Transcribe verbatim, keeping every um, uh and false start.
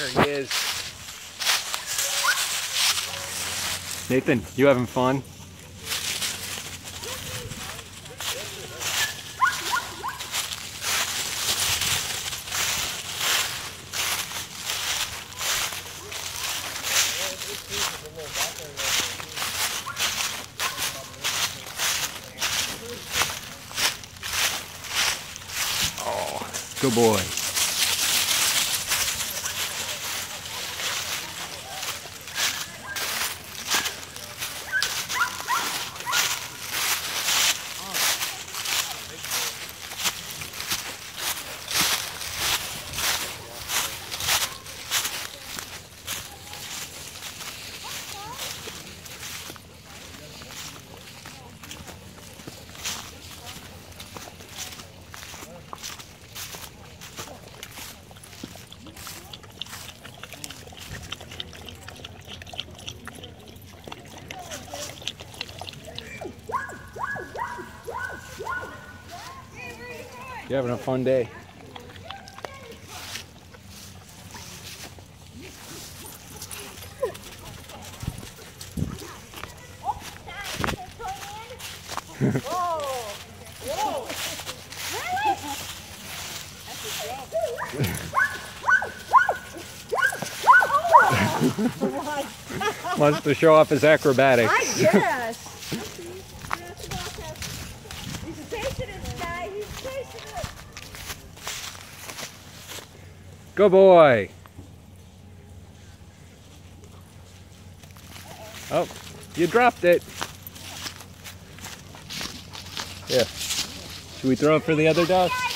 he is. Nathan, you having fun? Oh, good boy. You're having a fun day. Whoa! Whoa! Really? Wants to show off his acrobatics. I guess. He's chasing this guy. He's chasing it. Good boy. Oh, you dropped it. Yeah. Should we throw it for the other ducks?